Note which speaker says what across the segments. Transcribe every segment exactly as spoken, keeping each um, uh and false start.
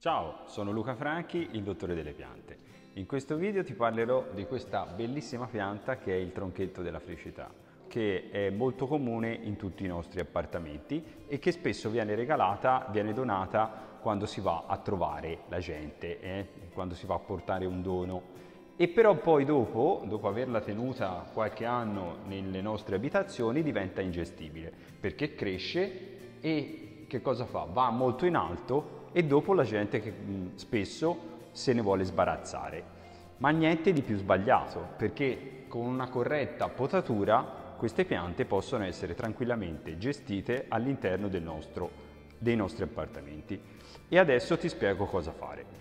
Speaker 1: Ciao, sono Luca Franchi, il dottore delle piante. In questo video ti parlerò di questa bellissima pianta che è il tronchetto della felicità, che è molto comune in tutti i nostri appartamenti e che spesso viene regalata, viene donata quando si va a trovare la gente, eh? quando si va a portare un dono. E però poi dopo, dopo averla tenuta qualche anno nelle nostre abitazioni, diventa ingestibile, perché cresce e che cosa fa? Va molto in alto e dopo la gente che mh, spesso se ne vuole sbarazzare. Ma niente di più sbagliato, perché con una corretta potatura queste piante possono essere tranquillamente gestite all'interno del nostro, dei nostri appartamenti. E adesso ti spiego cosa fare.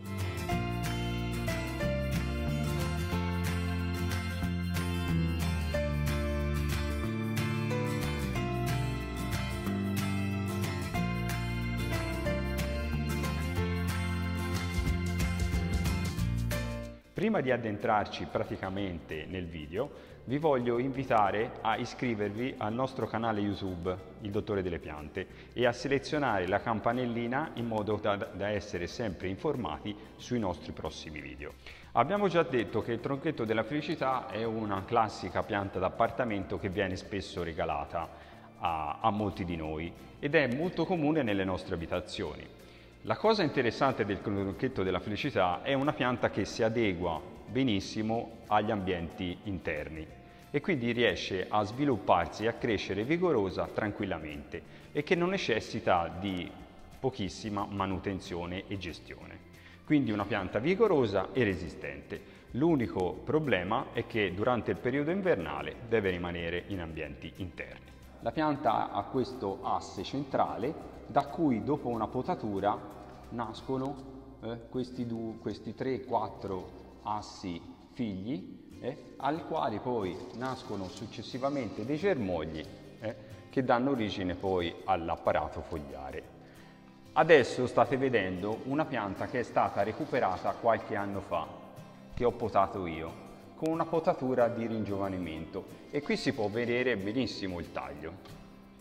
Speaker 1: Prima di addentrarci praticamente nel video, vi voglio invitare a iscrivervi al nostro canale YouTube, Il Dottore delle Piante, e a selezionare la campanellina in modo da, da essere sempre informati sui nostri prossimi video. Abbiamo già detto che il tronchetto della felicità è una classica pianta d'appartamento che viene spesso regalata a, a molti di noi ed è molto comune nelle nostre abitazioni. La cosa interessante del tronchetto della felicità è una pianta che si adegua benissimo agli ambienti interni e quindi riesce a svilupparsi e a crescere vigorosa tranquillamente e che non necessita di pochissima manutenzione e gestione. Quindi una pianta vigorosa e resistente. L'unico problema è che durante il periodo invernale deve rimanere in ambienti interni. La pianta ha questo asse centrale da cui dopo una potatura nascono eh, questi, questi tre quattro assi figli, eh, ai quali poi nascono successivamente dei germogli eh, che danno origine poi all'apparato fogliare. Adesso state vedendo una pianta che è stata recuperata qualche anno fa, che ho potato io, con una potatura di ringiovanimento, e qui si può vedere benissimo il taglio.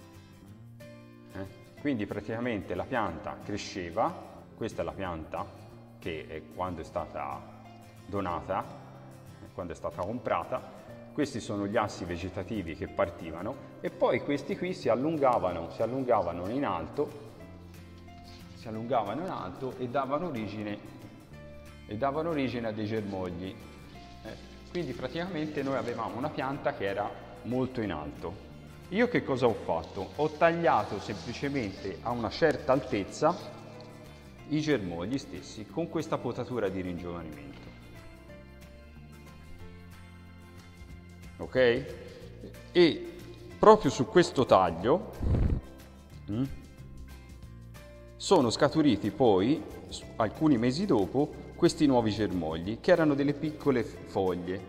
Speaker 1: Quindi praticamente la pianta cresceva, questa è la pianta che è quando è stata donata, quando è stata comprata, questi sono gli assi vegetativi che partivano e poi questi qui si allungavano, si allungavano in alto, si allungavano in alto e davano origine, e davano origine a dei germogli. Eh, quindi praticamente noi avevamo una pianta che era molto in alto. Io che cosa ho fatto? Ho tagliato semplicemente a una certa altezza i germogli stessi con questa potatura di ringiovanimento. Ok? E proprio su questo taglio mh, sono scaturiti poi, alcuni mesi dopo, questi nuovi germogli, che erano delle piccole foglie,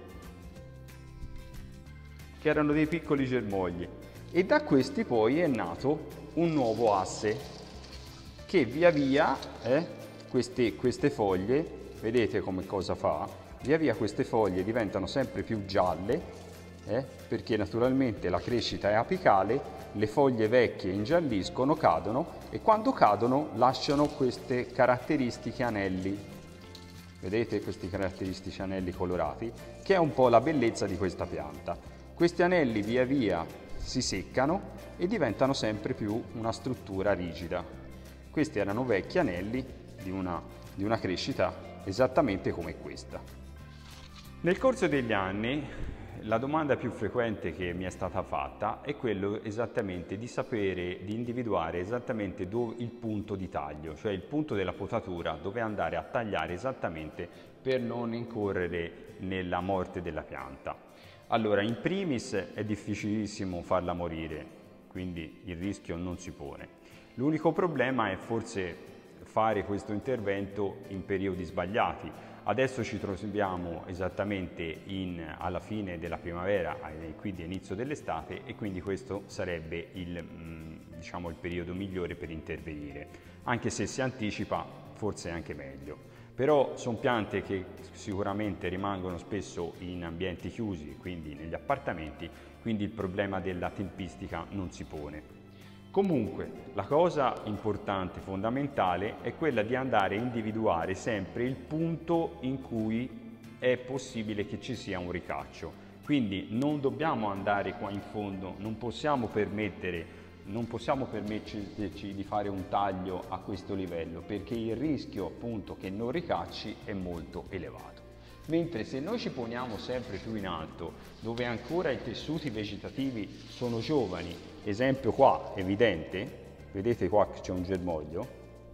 Speaker 1: che erano dei piccoli germogli. E da questi poi è nato un nuovo asse che via via, eh, queste, queste foglie, vedete come cosa fa? Via via queste foglie diventano sempre più gialle, eh, perché naturalmente la crescita è apicale, le foglie vecchie ingialliscono, cadono e quando cadono lasciano queste caratteristiche anelli. Vedete questi caratteristici anelli colorati? Che è un po' la bellezza di questa pianta. Questi anelli via via si seccano e diventano sempre più una struttura rigida. Questi erano vecchi anelli di una, di una crescita esattamente come questa. Nel corso degli anni la domanda più frequente che mi è stata fatta è quello esattamente di sapere, di individuare esattamente dove, il punto di taglio, cioè il punto della potatura dove andare a tagliare esattamente per non incorrere nella morte della pianta. Allora, in primis è difficilissimo farla morire, quindi il rischio non si pone. L'unico problema è forse fare questo intervento in periodi sbagliati. Adesso ci troviamo esattamente in, alla fine della primavera, quindi all'inizio dell'estate, e quindi questo sarebbe il, diciamo, il periodo migliore per intervenire. Anche se si anticipa, forse è anche meglio. Però sono piante che sicuramente rimangono spesso in ambienti chiusi, quindi negli appartamenti, quindi il problema della tempistica non si pone. Comunque, la cosa importante, fondamentale, è quella di andare a individuare sempre il punto in cui è possibile che ci sia un ricaccio. Quindi non dobbiamo andare qua in fondo, non possiamo permettere non possiamo permetterci di fare un taglio a questo livello, perché il rischio appunto che non ricacci è molto elevato. Mentre se noi ci poniamo sempre più in alto, dove ancora i tessuti vegetativi sono giovani, esempio qua evidente, vedete qua che c'è un germoglio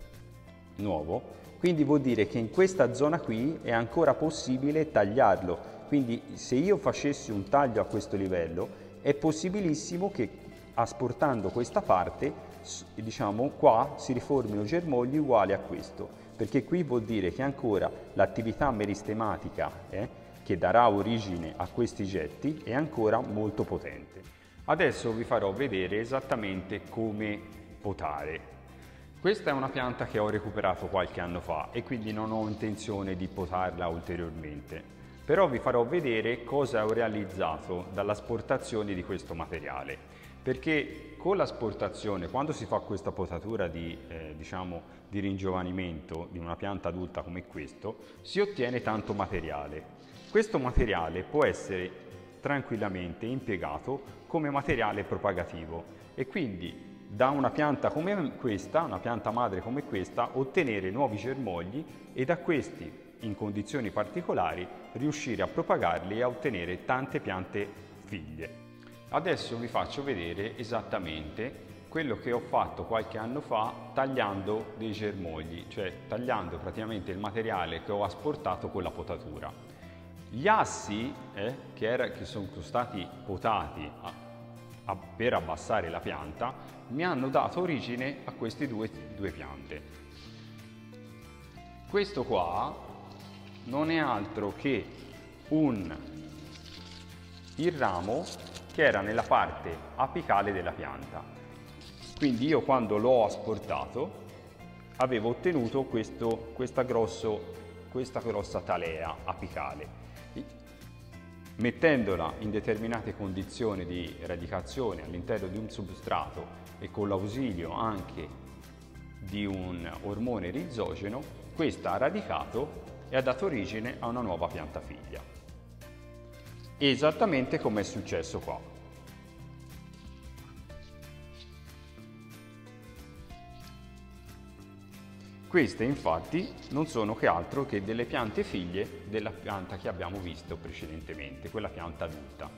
Speaker 1: nuovo, quindi vuol dire che in questa zona qui è ancora possibile tagliarlo. Quindi se io facessi un taglio a questo livello, è possibilissimo che asportando questa parte, diciamo qua si riformino germogli uguali a questo, perché qui vuol dire che ancora l'attività meristematica eh, che darà origine a questi getti è ancora molto potente. Adesso vi farò vedere esattamente come potare. Questa è una pianta che ho recuperato qualche anno fa e quindi non ho intenzione di potarla ulteriormente, però vi farò vedere cosa ho realizzato dall'asportazione di questo materiale. Perché con l'asportazione, quando si fa questa potatura di, eh, diciamo, di ringiovanimento di una pianta adulta come questo, si ottiene tanto materiale. Questo materiale può essere tranquillamente impiegato come materiale propagativo e quindi da una pianta come questa, una pianta madre come questa, ottenere nuovi germogli e da questi, in condizioni particolari, riuscire a propagarli e a ottenere tante piante figlie. Adesso vi faccio vedere esattamente quello che ho fatto qualche anno fa tagliando dei germogli, cioè tagliando praticamente il materiale che ho asportato con la potatura. Gli assi eh, che, era, che sono stati potati a, a, per abbassare la pianta mi hanno dato origine a queste due, due piante. Questo qua non è altro che un, il ramo che era nella parte apicale della pianta. Quindi io quando l'ho asportato avevo ottenuto questo, questa, grosso, questa grossa talea apicale. Mettendola in determinate condizioni di radicazione all'interno di un substrato e con l'ausilio anche di un ormone rizogeno, questa ha radicato e ha dato origine a una nuova pianta figlia. Esattamente come è successo qua. Queste infatti non sono che altro che delle piante figlie della pianta che abbiamo visto precedentemente, quella pianta adulta.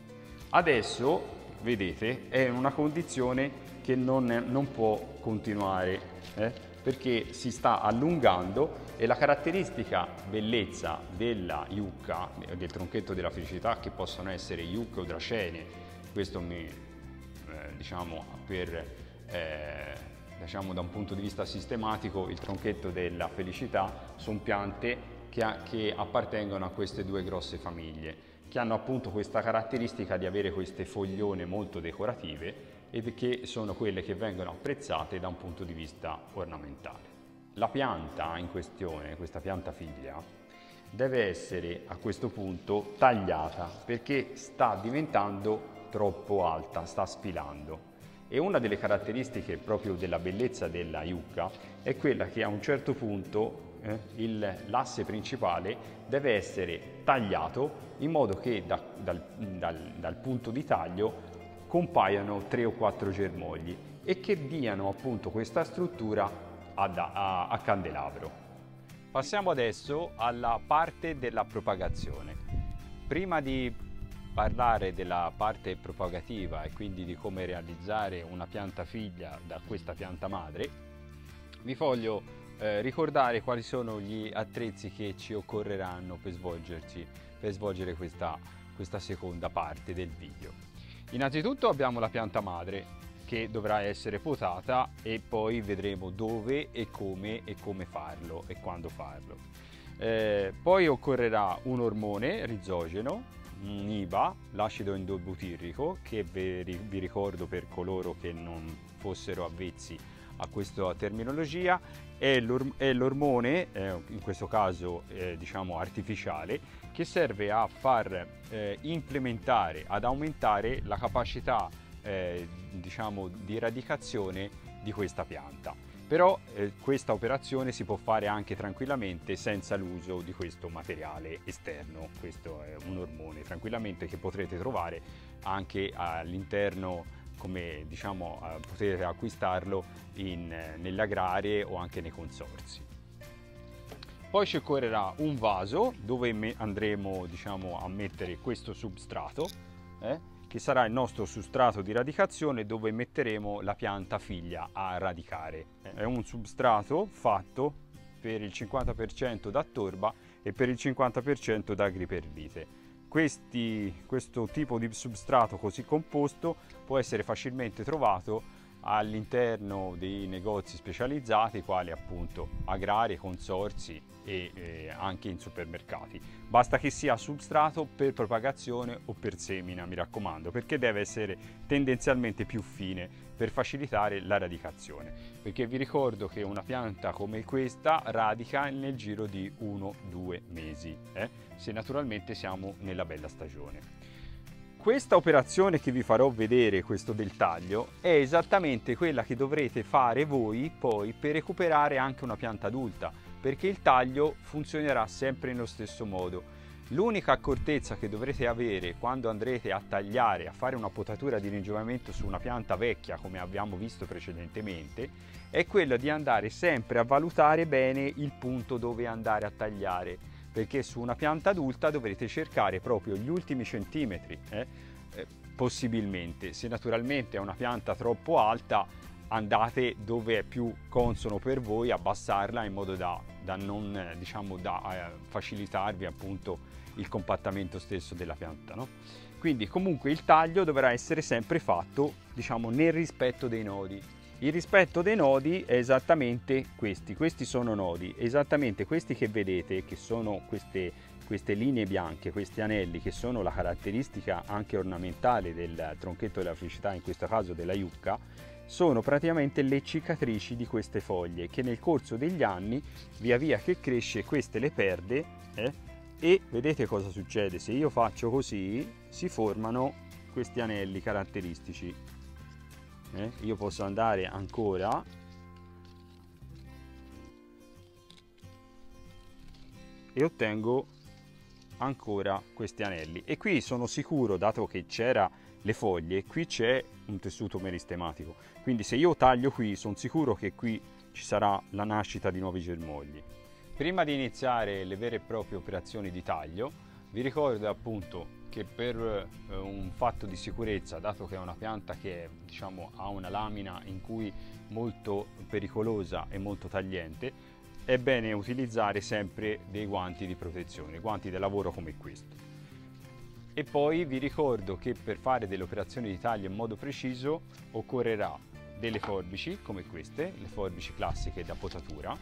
Speaker 1: Adesso, vedete, è in una condizione che non, non può continuare, eh, perché si sta allungando e la caratteristica bellezza della iucca, del tronchetto della felicità, che possono essere iucche o dracene, questo mi, eh, diciamo, per, eh, diciamo da un punto di vista sistematico, il tronchetto della felicità sono piante che, ha, che appartengono a queste due grosse famiglie, che hanno appunto questa caratteristica di avere queste foglione molto decorative e che sono quelle che vengono apprezzate da un punto di vista ornamentale. La pianta in questione, questa pianta figlia, deve essere a questo punto tagliata perché sta diventando troppo alta, sta sfilando. E una delle caratteristiche proprio della bellezza della iucca è quella che a un certo punto eh, l'asse principale deve essere tagliato in modo che da, dal, dal, dal punto di taglio compaiano tre o quattro germogli e che diano appunto questa struttura A, a, a candelabro. Passiamo adesso alla parte della propagazione. Prima di parlare della parte propagativa e quindi di come realizzare una pianta figlia da questa pianta madre, vi voglio eh, ricordare quali sono gli attrezzi che ci occorreranno per, svolgerci, per svolgere questa, questa seconda parte del video. Innanzitutto abbiamo la pianta madre, che dovrà essere potata e poi vedremo dove e come e come farlo e quando farlo. Eh, poi occorrerà un ormone rizogeno, un I B A, l'acido endobutirrico, che vi, vi ricordo per coloro che non fossero avvezzi a questa terminologia, è l'ormone, eh, in questo caso eh, diciamo artificiale, che serve a far eh, implementare, ad aumentare la capacità eh, diciamo di radicazione di questa pianta. Però eh, questa operazione si può fare anche tranquillamente senza l'uso di questo materiale esterno. Questo è un ormone tranquillamente che potrete trovare anche all'interno, come diciamo eh, potete acquistarlo in, eh, nelle agrarie o anche nei consorzi. Poi ci occorrerà un vaso dove andremo diciamo a mettere questo substrato, eh, che sarà il nostro substrato di radicazione, dove metteremo la pianta figlia a radicare. È un substrato fatto per il cinquanta per cento da torba e per il cinquanta per cento da agriperlite. Questi, questo tipo di substrato così composto può essere facilmente trovato all'interno dei negozi specializzati, quali appunto agrari, consorzi e eh, anche in supermercati. Basta che sia substrato per propagazione o per semina, mi raccomando, perché deve essere tendenzialmente più fine per facilitare la radicazione, perché vi ricordo che una pianta come questa radica nel giro di uno due mesi, eh? se naturalmente siamo nella bella stagione. Questa operazione che vi farò vedere, questo del taglio, è esattamente quella che dovrete fare voi poi per recuperare anche una pianta adulta, perché il taglio funzionerà sempre nello stesso modo. L'unica accortezza che dovrete avere quando andrete a tagliare, a fare una potatura di ringiovanimento su una pianta vecchia, come abbiamo visto precedentemente, è quella di andare sempre a valutare bene il punto dove andare a tagliare, perché su una pianta adulta dovrete cercare proprio gli ultimi centimetri, eh? Eh, possibilmente. Se naturalmente è una pianta troppo alta, andate dove è più consono per voi, abbassarla in modo da, da non eh, diciamo da eh, facilitarvi appunto il compattamento stesso della pianta, no? Quindi comunque il taglio dovrà essere sempre fatto diciamo nel rispetto dei nodi. Il rispetto dei nodi è esattamente questi, questi sono nodi, esattamente questi che vedete, che sono queste, queste linee bianche, questi anelli, che sono la caratteristica anche ornamentale del tronchetto della felicità, in questo caso della yucca, sono praticamente le cicatrici di queste foglie, che nel corso degli anni, via via che cresce, queste le perde, eh, e vedete cosa succede? Se io faccio così, si formano questi anelli caratteristici. Eh, io posso andare ancora e ottengo ancora questi anelli, e qui sono sicuro, dato che c'era le foglie, qui c'è un tessuto meristematico, quindi se io taglio qui sono sicuro che qui ci sarà la nascita di nuovi germogli. Prima di iniziare le vere e proprie operazioni di taglio, vi ricordo appunto che per eh, un fatto di sicurezza, dato che è una pianta che diciamo ha una lamina in cui molto pericolosa e molto tagliente, è bene utilizzare sempre dei guanti di protezione, guanti da lavoro come questo. E poi vi ricordo che per fare delle operazioni di taglio in modo preciso occorrerà delle forbici come queste, le forbici classiche da potatura,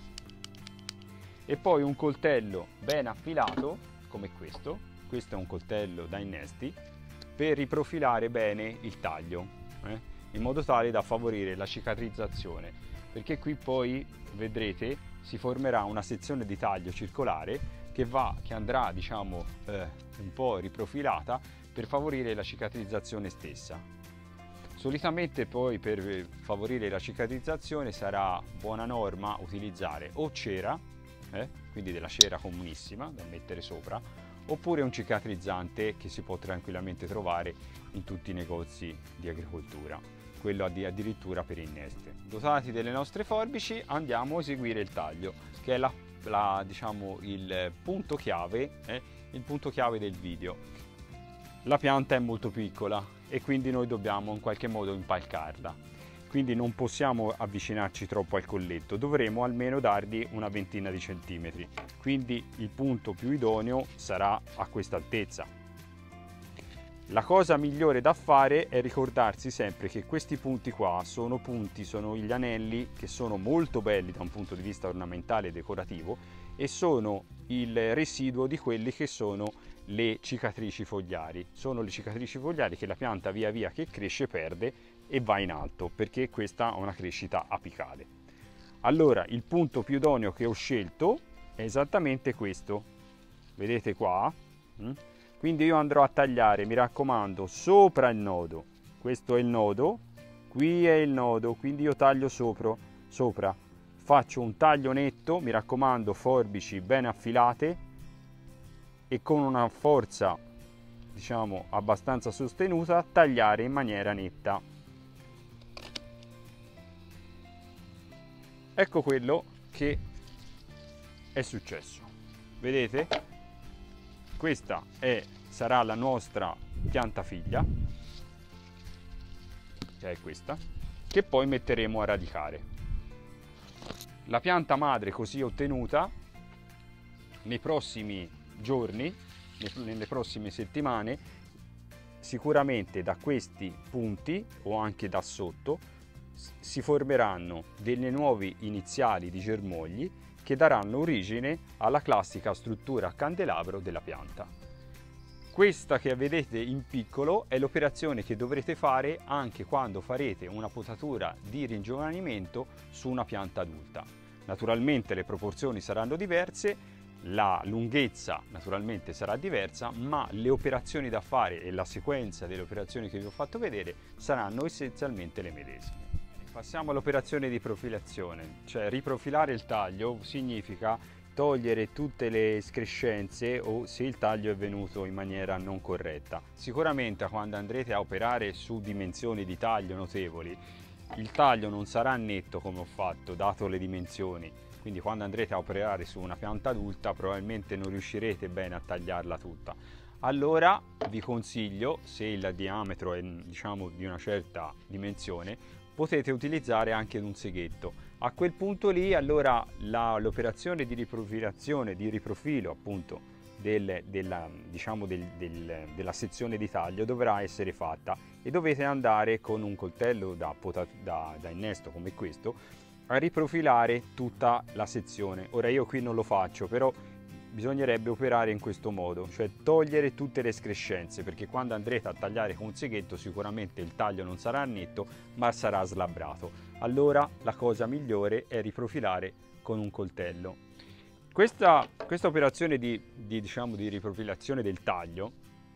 Speaker 1: e poi un coltello ben affilato come questo. Questo è un coltello da innesti per riprofilare bene il taglio, eh, in modo tale da favorire la cicatrizzazione, perché qui poi vedrete si formerà una sezione di taglio circolare che, va, che andrà diciamo eh, un po' riprofilata per favorire la cicatrizzazione stessa. Solitamente poi per favorire la cicatrizzazione sarà buona norma utilizzare o cera, eh, quindi della cera comunissima da mettere sopra, oppure un cicatrizzante che si può tranquillamente trovare in tutti i negozi di agricoltura, quello addirittura per inneste. Dotati delle nostre forbici andiamo a eseguire il taglio, che è la, la, diciamo, il punto chiave, eh, il punto chiave del video. La pianta è molto piccola e quindi noi dobbiamo in qualche modo impalcarla, quindi non possiamo avvicinarci troppo al colletto, dovremo almeno dargli una ventina di centimetri, quindi il punto più idoneo sarà a questa altezza. La cosa migliore da fare è ricordarsi sempre che questi punti qua sono punti, sono gli anelli che sono molto belli da un punto di vista ornamentale e decorativo, e sono il residuo di quelli che sono le cicatrici fogliari. Sono le cicatrici fogliari che la pianta via via che cresce perde e va in alto, perché questa ha una crescita apicale. Allora il punto più idoneo che ho scelto è esattamente questo, vedete qua? Quindi io andrò a tagliare, mi raccomando, sopra il nodo, questo è il nodo, qui è il nodo, quindi io taglio sopra, sopra, faccio un taglio netto, mi raccomando forbici ben affilate e con una forza diciamo abbastanza sostenuta tagliare in maniera netta. Ecco quello che è successo, vedete? Questa è, sarà la nostra pianta figlia, che è questa, che poi metteremo a radicare. La pianta madre così ottenuta nei prossimi giorni, nelle prossime settimane, sicuramente da questi punti o anche da sotto si formeranno delle nuove iniziali di germogli che daranno origine alla classica struttura a candelabro della pianta. Questa che vedete in piccolo è l'operazione che dovrete fare anche quando farete una potatura di ringiovanimento su una pianta adulta. Naturalmente le proporzioni saranno diverse, la lunghezza naturalmente sarà diversa, ma le operazioni da fare e la sequenza delle operazioni che vi ho fatto vedere saranno essenzialmente le medesime. Passiamo all'operazione di profilazione, cioè riprofilare il taglio significa togliere tutte le escrescenze o se il taglio è venuto in maniera non corretta. Sicuramente quando andrete a operare su dimensioni di taglio notevoli, il taglio non sarà netto come ho fatto, dato le dimensioni. Quindi quando andrete a operare su una pianta adulta probabilmente non riuscirete bene a tagliarla tutta. Allora vi consiglio, se il diametro è diciamo di una certa dimensione, potete utilizzare anche un seghetto. A quel punto lì allora l'operazione di riprofilazione, di riprofilo appunto del, della, diciamo del, del, della sezione di taglio dovrà essere fatta e dovete andare con un coltello da, da, da innesto come questo a riprofilare tutta la sezione. Ora io qui non lo faccio, però bisognerebbe operare in questo modo, cioè togliere tutte le escrescenze, perché quando andrete a tagliare con un seghetto sicuramente il taglio non sarà netto ma sarà slabbrato. Allora la cosa migliore è riprofilare con un coltello. Questa, questa operazione di, di, diciamo, di riprofilazione del taglio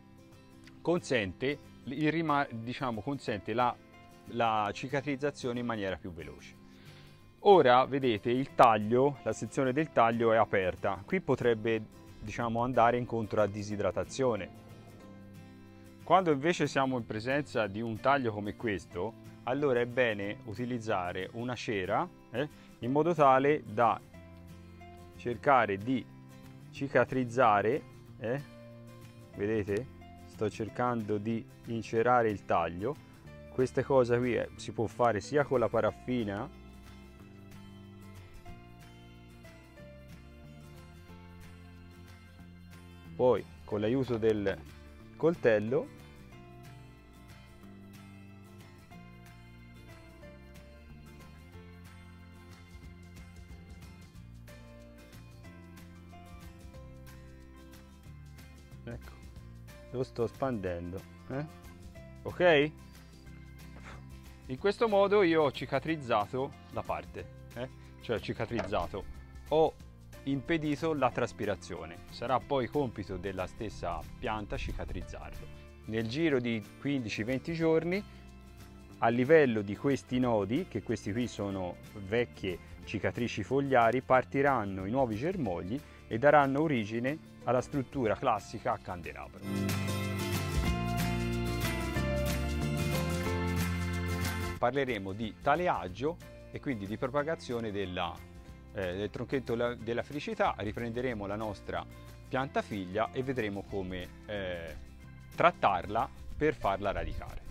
Speaker 1: consente, il, diciamo, consente la, la cicatrizzazione in maniera più veloce. Ora vedete il taglio, la sezione del taglio è aperta, qui potrebbe diciamo andare incontro a disidratazione. Quando invece siamo in presenza di un taglio come questo, allora è bene utilizzare una cera eh, in modo tale da cercare di cicatrizzare, eh, vedete? Sto cercando di incerare il taglio. Questa cosa qui eh, si può fare sia con la paraffina poi con l'aiuto del coltello ecco, lo sto spandendo eh? Ok, in questo modo io ho cicatrizzato la parte eh? cioè ho cicatrizzato, ho impedito la traspirazione. Sarà poi compito della stessa pianta cicatrizzarlo. Nel giro di quindici venti giorni, a livello di questi nodi, che questi qui sono vecchie cicatrici fogliari, partiranno i nuovi germogli e daranno origine alla struttura classica a candelabro. Parleremo di taleaggio e quindi di propagazione della Eh, del tronchetto della felicità, riprenderemo la nostra pianta figlia e vedremo come eh, trattarla per farla radicare.